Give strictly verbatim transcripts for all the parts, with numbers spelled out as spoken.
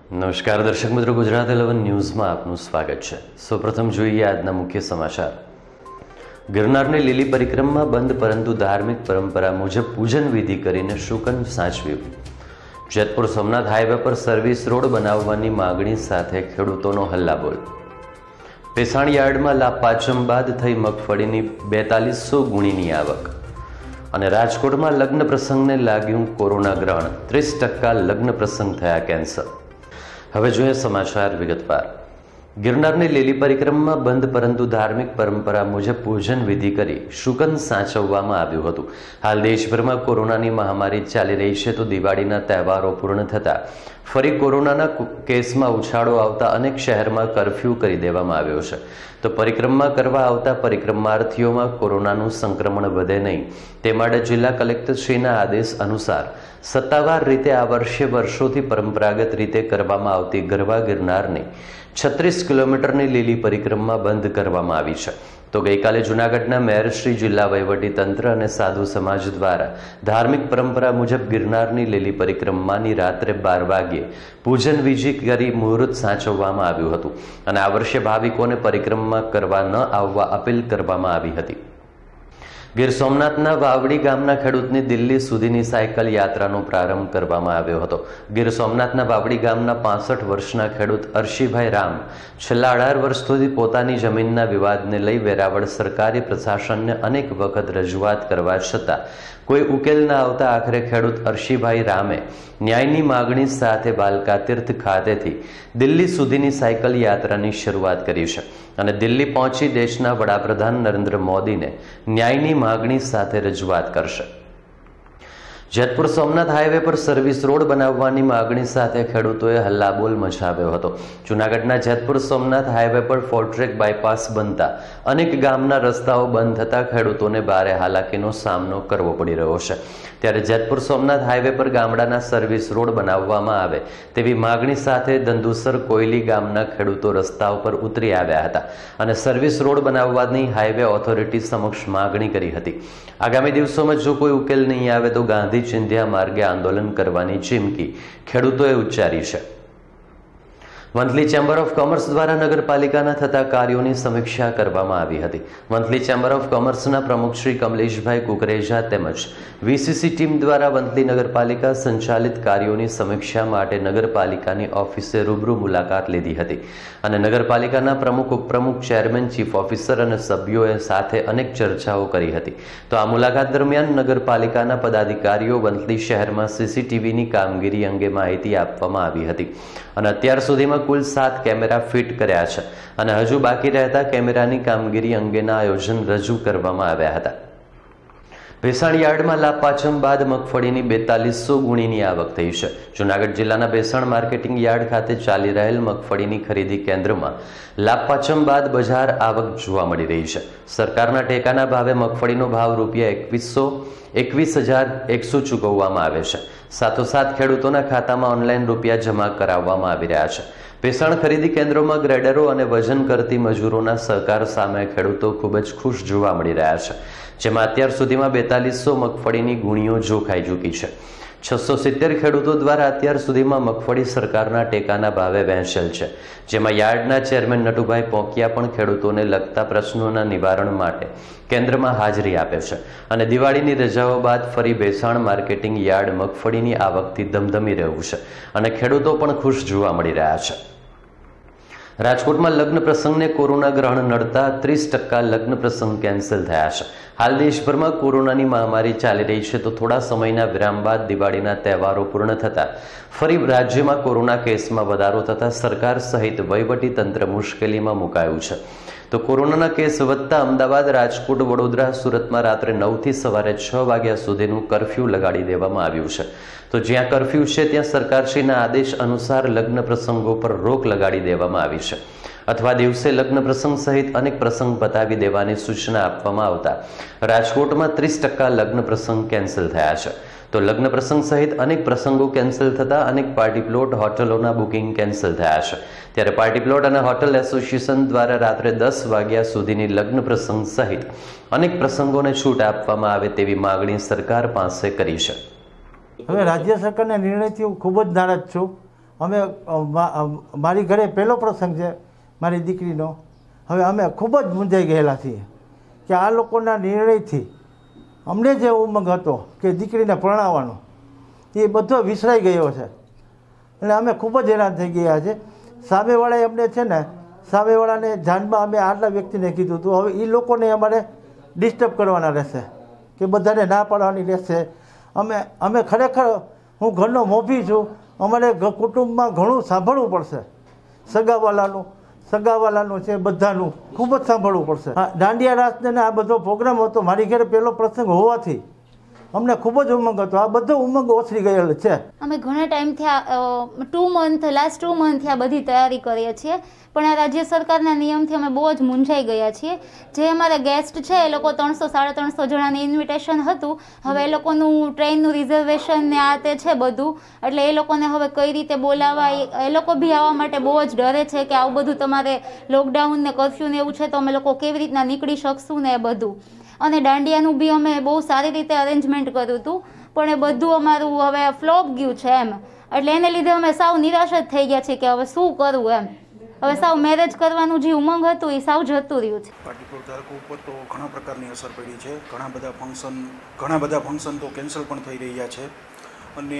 નમસ્કાર દર્શક મિત્રો, ગુજરાત ઇલેવન ન્યૂઝમાં આપનું સ્વાગત છે। સૌપ્રથમ જોઈએ આજના મુખ્ય સમાચાર। ગિરનારની લીલી પરિક્રમા બંધ, પરંતુ ધાર્મિક પરંપરા મુજબ પૂજન વિધિ કરીને શુકન સાચવ્યું। જેતપુર સોમનાથ હાઈવે પર સર્વિસ રોડ બનાવવાની માગણી સાથે ખેડૂતોનો હલ્લાબોલ। ભેસાણ યાર્ડમાં લાભપાંચમ બાદ થઈ મગફળીની બેતાલીસો ગુણીની આવક। અને રાજકોટમાં લગ્ન પ્રસંગને લાગ્યું કોરોના ગ્રહણ, ત્રીસ ટકા લગ્ન પ્રસંગ થયા કેન્સર। હવે જોઈએ સમાચાર વિગતવાર। ગિરનારની લીલી પરિક્રમા બંધ, પરંતુ ધાર્મિક પરંપરા મુજબ પૂજન વિધિ કરી શુકન સાચવવામાં આવ્યું હતું। હાલ દેશભરમાં કોરોનાની મહામારી ચાલી રહી છે, તો દિવાળીના તહેવારો પૂર્ણ થતાં ફરી કોરોનાના કેસમાં ઉછાળો આવતા અનેક શહેરમાં કર્ફ્યુ કરી દેવામાં આવ્યો છે। તો પરિક્રમા કરવા આવતા પરિક્રમાર્થીઓમાં કોરોનાનું સંક્રમણ વધે નહીં તે માટે જિલ્લા કલેક્ટરશ્રીના આદેશ અનુસાર સત્તાવાર રીતે આ વર્ષે વર્ષોથી પરંપરાગત રીતે કરવામાં આવતી ગરવા ગિરનારની છત્રીસ કિલોમીટરની લીલી પરિક્રમા બંધ કરવામાં આવી છે। તો ગઈકાલે જૂનાગઢના મેયર શ્રી, જિલ્લા વહીવટી તંત્ર અને સાધુ સમાજ દ્વારા ધાર્મિક પરંપરા મુજબ ગિરનારની લીલી પરિક્રમાની રાત્રે બાર વાગ્યે પૂજન વિધિ કરી મુહૂર્ત સાચવવામાં આવ્યું હતું અને આ વર્ષે ભાવિકોને પરિક્રમા કરવા ન આવવા અપીલ કરવામાં આવી હતી। ગીર સોમનાથના વાવડી ગામના ખેડૂતની દિલ્હી સુધીની સાયકલ યાત્રાનો પ્રારંભ કરવામાં આવ્યો હતો। ગીર સોમનાથના વાવડી ગામના પાસઠ વર્ષના ખેડૂત અર્શીભાઈ રામ છેલ્લા અઢાર વર્ષથી પોતાની જમીનના વિવાદને લઈ વેરાવળ સરકારી પ્રશાસનને અનેક વખત રજૂઆત કરવા છતાં કોઈ ઉકેલ ન આવતા આખરે ખેડૂત અર્શીભાઈ રામે ન્યાયની માગણી સાથે બાલકા તીર્થ ખાતેથી દિલ્હી સુધીની સાયકલ યાત્રાની શરૂઆત કરી છે અને દિલ્હી પહોંચી દેશના વડાપ્રધાન નરેન્દ્ર મોદીને ન્યાયની માગણી સાથે રજૂઆત કરશે। જેતપુર સોમનાથ હાઈવે પર સર્વિસ રોડ બનાવવાની માગણી સાથે ખેડૂતોએ હલ્લાબોલ મચાવ્યો હતો। જૂનાગઢના જેતપુર સોમનાથ હાઈવે પર ફોરટ્રેક બાયપાસ બનતા અનેક ગામના રસ્તાઓ બંધ થતા ખેડૂતોને ભારે હાલાકીનો સામનો કરવો પડી રહ્યો છે। ત્યારે જેતપુર સોમનાથ હાઈવે પર ગામડાના સર્વિસ રોડ બનાવવામાં આવે તેવી માગણી સાથે દંદુસર કોયલી ગામના ખેડૂતો રસ્તા ઉપર ઉતરી આવ્યા હતા અને સર્વિસ રોડ બનાવવાની હાઈવે ઓથોરિટી સમક્ષ માગણી કરી હતી। આગામી દિવસોમાં જો કોઈ ઉકેલ નહીં આવે તો ગાંધી ચિંધ્યા માર્ગે આંદોલન કરવાની ચીમકી ખેડૂતોએ ઉચ્ચારી છે। વંથલી ચેમ્બર ઓફ કોમર્સ દ્વારા નગરપાલિકાના થતા કાર્યોની સમીક્ષા કરવામાં આવી હતી। વંથલી ચેમ્બર ઓફ કોમર્સના પ્રમુખ શ્રી કમલેશભાઈ કુકરેજા તેમજ વીસીસી ટીમ દ્વારા વંથલી નગરપાલિકા સંચાલિત કાર્યોની સમીક્ષા માટે નગરપાલિકાની ઓફિસે રૂબરૂ મુલાકાત લીધી હતી અને નગરપાલિકાના પ્રમુખ, ઉપપ્રમુખ, ચેરમેન, ચીફ ઓફિસર અને સભ્યોએ સાથે અનેક ચર્ચાઓ કરી હતી। તો આ મુલાકાત દરમિયાન નગરપાલિકાના પદાધિકારીઓ વંથલી શહેરમાં સીસીટીવીની કામગીરી અંગે માહિતી આપવામાં આવી હતી અને અત્યાર સુધીમાં કુલ સાત કેમેરા ફિટ કર્યા છે અને હજુ બાકી રહેતા કેમેરાની કામગીરી અંગેના આયોજન રજૂ કરવામાં આવ્યા હતા। ભેસાણ યાર્ડમાં લાભપાંચમ બાદ મગફળીની બેતાલીસો ગુણીની આવક થઈ છે। જૂનાગઢ જિલ્લાના ભેસાણ માર્કેટિંગ યાર્ડ ખાતે ચાલી રહેલ મગફળીની ખરીદી કેન્દ્રમાં લાભપાંચમ બાદ બજાર આવક જોવા મળી રહી છે। સરકારના ટેકાના ભાવે મગફળીનો ભાવ રૂપિયા એકવીસો એકવીસ હજાર એકસો ચૂકવવામાં આવે છે। સાથોસાથ ખેડૂતોના ખાતામાં ઓનલાઈન રૂપિયા જમા કરાવવામાં આવી રહ્યા છે। ભેસાણ ખરીદી કેન્દ્રોમાં ગ્રેડરો અને વજન કરતી મજૂરોના સહકાર સામે ખેડૂતો ખૂબ જ ખુશ જોવા મળી રહ્યા છે, જેમાં અત્યાર સુધીમાં બેતાલીસો મગફળીની ગુણીઓ જોખાઈ ચૂકી છે। છસો સિત્તેર ખેડૂતો દ્વારા અત્યાર સુધીમાં મગફળી સરકારના ટેકાના ભાવે વહેંચેલ છે, જેમાં યાર્ડના ચેરમેન નટુભાઈ પોંકિયા પણ ખેડૂતોને લગતા પ્રશ્નોના નિવારણ માટે કેન્દ્રમાં હાજરી આપે છે અને દિવાળીની રજાઓ બાદ ફરી ભેસાણ માર્કેટિંગ યાર્ડ મગફળીની આવકથી ધમધમી રહ્યું છે અને ખેડૂતો પણ ખુશ જોવા મળી રહ્યા છે। રાજકોટમાં લગ્ન પ્રસંગને કોરોના ગ્રહણ નડતા ત્રીસ ટકા લગ્ન પ્રસંગ કેન્સલ થયા છે। હાલ દેશભરમાં કોરોનાની મહામારી ચાલી રહી છે, તો થોડા સમયના વિરામ બાદ દિવાળીના તહેવારો પૂર્ણ થતાં ફરી રાજ્યમાં કોરોના કેસમાં વધારો થતાં સરકાર સહિત વહીવટી તંત્ર મુશ્કેલીમાં મુકાયું છે। તો કોરોનાના કેસ વધતા અમદાવાદ, રાજકોટ, વડોદરા, સુરતમાં રાત્રે નવથી સવારે છ વાગ્યા સુધીનું કર્ફ્યુ લગાડી દેવામાં આવ્યું છે। તો જ્યાં કર્ફ્યુ છે ત્યાં સરકારશ્રીના આદેશ અનુસાર લગ્ન પ્રસંગો પર રોક લગાડી દેવામાં આવી છે અથવા દિવસે લગ્ન પ્રસંગ સહિત અનેક પ્રસંગ બતાવી દેવાની સૂચના આપવામાં આવતા રાજકોટમાં ત્રીસ ટકા લગ્ન પ્રસંગ કેન્સલ થયા છે। તો લગ્ન પ્રસંગ સહિત અનેક પ્રસંગો કેન્સલ થતા અનેક પાર્ટી પ્લોટ, હોટલોના બુકિંગ કેન્સલ થયા છે। ત્યારે પાર્ટી પ્લોટ અને હોટલ એસોસિએશન દ્વારા રાત્રે દસ વાગ્યા સુધીની લગ્ન પ્રસંગ સહિત અનેક પ્રસંગોને છૂટ આપવામાં આવે તેવી માગણી સરકાર પાસે કરી છે। હવે રાજ્ય સરકારના નિર્ણયથી હું ખૂબ જ નારાજ છું। અમે મારી ઘરે પહેલો પ્રસંગ છે મારી દીકરીનો. હવે અમે ખૂબ જ મૂંઝાઈ ગયેલા છીએ કે આ લોકોના નિર્ણયથી અમને જે ઉમંગ હતો કે દીકરીને પરણાવવાનો એ બધો વિસરાઈ ગયો છે અને અમે ખૂબ જ હેરાન થઈ ગયા છે. સામેવાળાએ અમને છે ને સામેવાળાને જાનમાં અમે આટલા વ્યક્તિને કીધું હતું. હવે એ લોકોને અમારે ડિસ્ટર્બ કરવાના રહેશે કે બધાને ના પાડવાની રહેશે. અમે અમે ખરેખર હું ઘરનો મોભી છું. અમારે કુટુંબમાં ઘણું સાંભળવું પડશે. સગાવાલાનું સગાવાલાનું છે બધાનું ખૂબ જ સાંભળવું પડશે. હા, દાંડિયા રાસને આ બધો પ્રોગ્રામ હતો. મારી ઘરે પહેલો પ્રસંગ હોવાથી અમને ખૂબ જ ઉમંગ હતો. આ બધો ઉમંગ ઓછરી ગયેલ છે. અમે ઘણા ટાઈમથી આ ટુ મંથ લાસ્ટ ટુ મંથથી આ બધી તૈયારી કરીએ છીએ, પણ આ રાજ્ય સરકારના નિયમથી અમે બહુ જ મૂંઝાઈ ગયા છીએ. જે અમારા ગેસ્ટ છે એ લોકો ત્રણસો સાડા ત્રણસો જણાની ઇન્વિટેશન હતું. હવે એ લોકોનું ટ્રેનનું રિઝર્વેશન ને આ તે છે બધું, એટલે એ લોકોને હવે કઈ રીતે બોલાવવા, એ લોકો બી આવવા માટે બહુ જ ડરે છે કે આવું બધું તમારે લોકડાઉન ને કર્ફ્યુ ને એવું છે તો અમે લોકો કેવી રીતના નીકળી શકશું ને એ બધું. અને દાંડિયાનું બી અમે બહુ સારી રીતે અરેન્જમેન્ટ કર્યું હતું, પણ એ બધું અમારું હવે ફ્લોપ ગયું છે એમ. એટલે એને લીધે અમે સાવ નિરાશ જ થઈ ગયા છીએ કે હવે શું કરવું એમ. હવે સાવ મેરેજ કરવાનું જે ઉમંગ હતું એ સાવ જતું રહ્યું છે. પાર્ટી પ્લોટ ધારકો ઉપર તો ઘણા પ્રકારની અસર પડી છે. ઘણા બધા ફંક્શન ઘણા બધા ફંક્શન તો કેન્સલ પણ થઈ રહ્યા છે. અને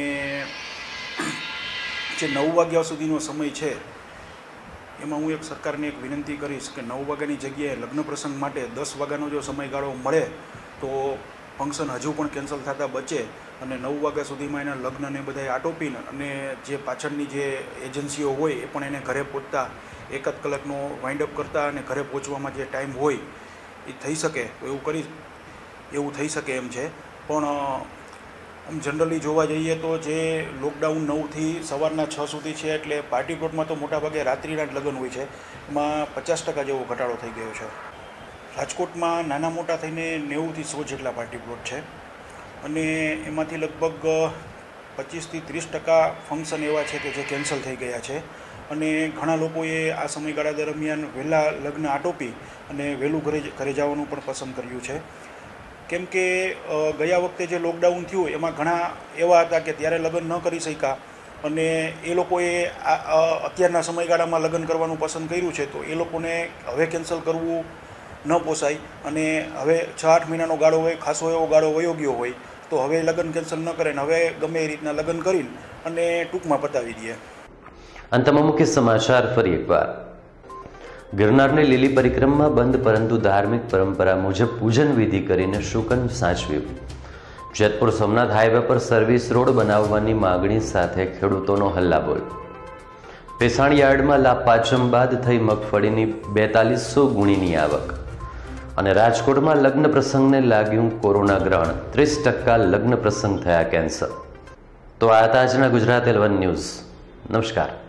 જે નવ વાગ્યા સુધીનો સમય છે એમાં હું એક સરકારને એક વિનંતી કરીશ કે નવ વાગ્યાની જગ્યાએ લગ્ન પ્રસંગ માટે દસ વાગ્યાનો જો સમયગાળો મળે તો ફંક્શન હજુ પણ કેન્સલ થતાં બચે અને નવ વાગ્યા સુધીમાં એના લગ્નને બધાએ આટોપીને અને જે પાછળની જે એજન્સીઓ હોય એ પણ એને ઘરે પહોંચતા એક જ કલાકનો વાઇન્ડ અપ કરતા અને ઘરે પહોંચવામાં જે ટાઈમ હોય એ થઈ શકે તો એવું કરી એવું થઈ શકે એમ છે. પણ આમ જનરલી જોવા જઈએ તો જે લોકડાઉન નવથી સવારના છ સુધી છે એટલે પાર્ટી પ્લોટમાં તો મોટાભાગે રાત્રિના જ લગ્ન હોય છે. એમાં પચાસ ટકા જેવો ઘટાડો થઈ ગયો છે. રાજકોટમાં નાના મોટા થઈને નેવુંથી સો જેટલા પાર્ટી પ્લોટ છે અને એમાંથી લગભગ પચીસથી ત્રીસ ટકા ફંક્શન એવા છે કે જે કેન્સલ થઈ ગયા છે. અને ઘણા લોકોએ આ સમયગાળા દરમિયાન વહેલા લગ્ન આટોપી અને વહેલું ઘરે ઘરે જવાનું પણ પસંદ કર્યું છે. કેમ કે ગયા વખતે જે લોકડાઉન થયું એમાં ઘણા એવા હતા કે ત્યારે લગ્ન ન કરી શક્યા અને એ લોકોએ આ અત્યારના સમયગાળામાં લગ્ન કરવાનું પસંદ કર્યું છે. તો એ લોકોને હવે કેન્સલ કરવું ન પોસાય અને હવે છ આઠ મહિનાનો ગાળો હોય, ખાસો એવો ગાળો વયો ગયો હોય તો હવે લગ્ન કેન્સલ ન કરે ને હવે ગમે એ રીતના લગ્ન કરીને અને ટૂંકમાં પતાવી દે. અંતમાં મુખ્ય સમાચાર ફરી એકવાર. ગિરનારની લીલી પરિક્રમા બંધ પરંતુ ધાર્મિક પરંપરા મુજબ પૂજન વિધિ કરીને શુકન સાચવ્યું. જેતપુર સોમનાથ હાઈવે પર સર્વિસ રોડ બનાવવાની માગણી સાથે ખેડૂતોનો હલ્લાબોલ. પેસાણ યાર્ડમાં લાભ પાંચમ બાદ થઈ મગફળીની બેતાલીસો ગુણીની આવક. અને રાજકોટમાં લગ્ન પ્રસંગને લાગ્યું કોરોના ગ્રહણ, ત્રીસ ટકા લગ્ન પ્રસંગ થયા કેન્સર. તો આ હતા આજના ગુજરાત એલેવન ન્યૂઝ. નમસ્કાર.